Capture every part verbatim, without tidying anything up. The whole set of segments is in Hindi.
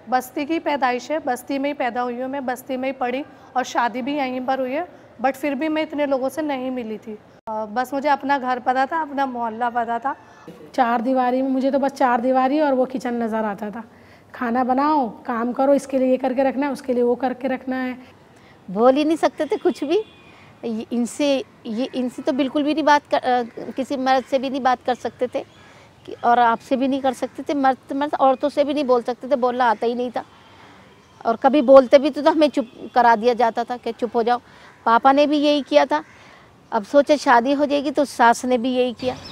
बस्ती की पैदाइश है, बस्ती में ही पैदा हुई हूँ मैं, बस्ती में ही पढ़ी और शादी भी यहीं पर हुई है, बट फिर भी मैं इतने लोगों से नहीं मिली थी। बस मुझे अपना घर पता था, अपना मोहल्ला पता था। चार दीवारी में मुझे तो बस चार दीवारी और वो किचन नज़र आता था। खाना बनाओ, काम करो, इसके लिए ये करके रखना है, उसके लिए वो करके रखना है। बोल ही नहीं सकते थे कुछ भी। इनसे ये इनसे तो बिल्कुल भी नहीं बात कर, किसी मर्द से भी नहीं बात कर सकते थे और आपसे भी नहीं कर सकते थे। मर्द मर्द औरतों से भी नहीं बोल सकते थे, बोलना आता ही नहीं था। और कभी बोलते भी तो, तो हमें चुप करा दिया जाता था कि चुप हो जाओ। पापा ने भी यही किया था। अब सोचे शादी हो जाएगी तो सास ने भी यही किया।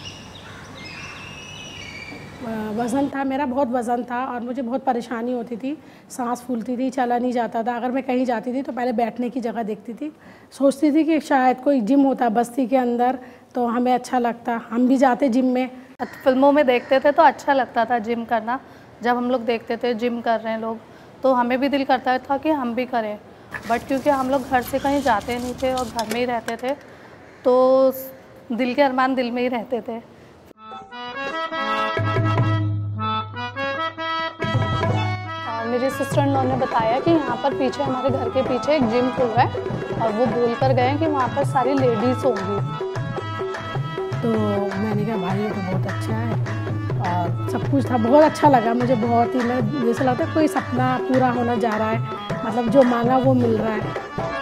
वज़न था मेरा, बहुत वज़न था और मुझे बहुत परेशानी होती थी, सांस फूलती थी, चला नहीं जाता था। अगर मैं कहीं जाती थी तो पहले बैठने की जगह देखती थी, सोचती थी कि शायद कोई जिम होता बस्ती के अंदर तो हमें अच्छा लगता, हम भी जाते जिम में। फिल्मों में देखते थे तो अच्छा लगता था जिम करना। जब हम लोग देखते थे जिम कर रहे हैं लोग तो हमें भी दिल करता था कि हम भी करें, बट क्योंकि हम लोग घर से कहीं जाते नहीं थे और घर में ही रहते थे तो दिल के अरमान दिल में ही रहते थे। मेरी सिस्टर इन लॉ ने बताया कि यहाँ पर पीछे, हमारे घर के पीछे एक जिम खुल रहा है और वो बोल कर गए कि वहाँ पर सारी लेडीज़ होंगी। तो मैंने कहा भाई ये तो बहुत अच्छा है और सब कुछ था, बहुत अच्छा लगा मुझे। बहुत ही मैं जैसे लगता है कोई सपना पूरा होना जा रहा है, मतलब जो मांगा वो मिल रहा है।